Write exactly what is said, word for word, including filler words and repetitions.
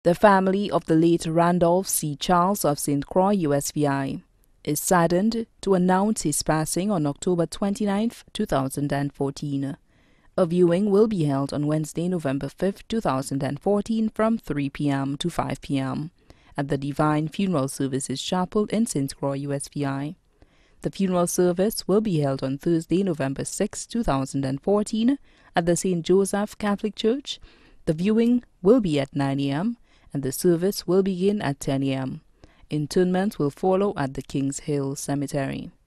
The family of the late Randolph C Charles of Saint Croix, U S V I, is saddened to announce his passing on October twenty-ninth, two thousand fourteen. A viewing will be held on Wednesday, November fifth, two thousand fourteen from three p m to five p m at the Divine Funeral Services Chapel in Saint Croix, U S V I. The funeral service will be held on Thursday, November sixth, two thousand fourteen at the Saint Joseph Catholic Church. The viewing will be at nine a m and the service will begin at ten a m Interment will follow at the Kings Hill Cemetery.